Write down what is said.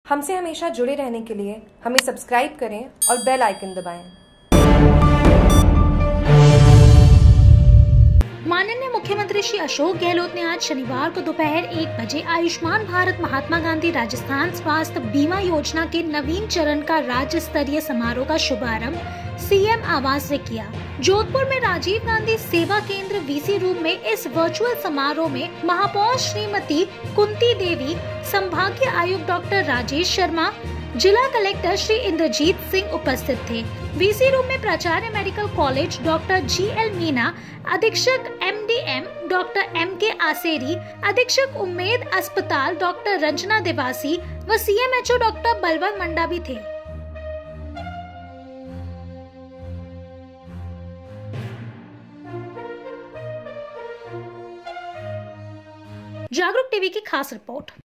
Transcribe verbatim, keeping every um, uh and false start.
हमसे हमेशा जुड़े रहने के लिए हमें सब्सक्राइब करें और बेल आइकन दबाएं। माननीय मुख्यमंत्री श्री अशोक गहलोत ने आज शनिवार को दोपहर एक बजे आयुष्मान भारत महात्मा गांधी राजस्थान स्वास्थ्य बीमा योजना के नवीन चरण का राज्य स्तरीय समारोह का शुभारंभ सीएम आवास से किया। जोधपुर में राजीव गांधी सेवा केंद्र वीसी रूम में इस वर्चुअल समारोह में महापौर श्रीमती कुंती देवी, संभागीय आयुक्त डॉक्टर राजेश शर्मा, जिला कलेक्टर श्री इंद्रजीत सिंह उपस्थित थे। वीसी रूम में प्राचार्य medical college doctor G L Meena, अधीक्षक एमडीएम डॉक्टर एम के आसेरी, अधीक्षक उम्मेद अस्पताल डॉक्टर रंजना देवासी व सीएमएचओ डॉक्टर बलवंत मंडा भी थे। जागरूक टीवी की खास रिपोर्ट।